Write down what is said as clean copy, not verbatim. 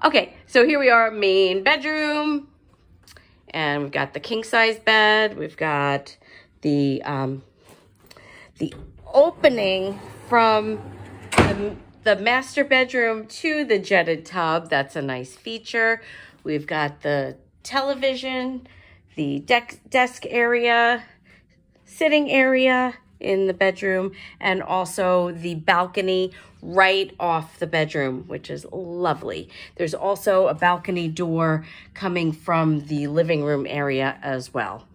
Okay, so here we are, main bedroom. And we've got the king size bed. We've got the opening from the master bedroom to the jetted tub. That's a nice feature. We've got the television, the desk area, sitting area in the bedroom, and also the balcony right off the bedroom, which is lovely. There's also a balcony door coming from the living room area as well.